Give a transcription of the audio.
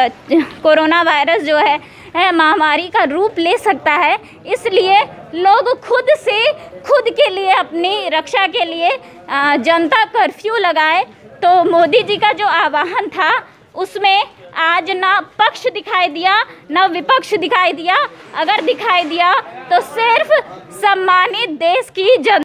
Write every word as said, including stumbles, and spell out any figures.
Corona virus जो है है महामारी का रूप ले सकता है। इसलिए लोग खुद से खुद के लिए अपनी रक्षा के लिए जनता कर्फ्यू लगाए। तो मोदी जी का जो आह्वान था उसमें आज ना पक्ष दिखाई दिया ना विपक्ष दिखाई दिया। अगर दिखाई दिया तो सिर्फ सम्मानित देश की जन